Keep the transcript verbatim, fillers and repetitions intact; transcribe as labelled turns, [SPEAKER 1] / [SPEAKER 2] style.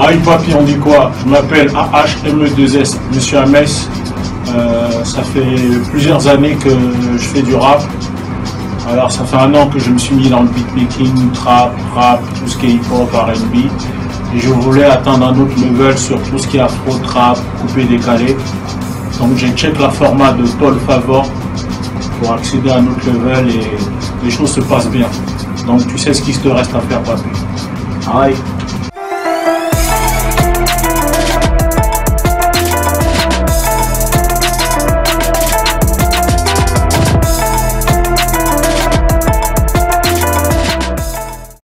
[SPEAKER 1] Aïe papy, on dit quoi? Je m'appelle A H M E deux S, Monsieur Hamès. Euh, ça fait plusieurs années que je fais du rap. Alors ça fait un an que je me suis mis dans le beatmaking, trap, rap, tout ce qui est hip-hop, R and B. Et je voulais atteindre un autre level sur tout ce qui est afro, trap, coupé, décalé. Donc j'ai check la format de Paul Favor pour accéder à un autre level et les choses se passent bien. Donc tu sais ce qu'il te reste à faire, papy. Aïe.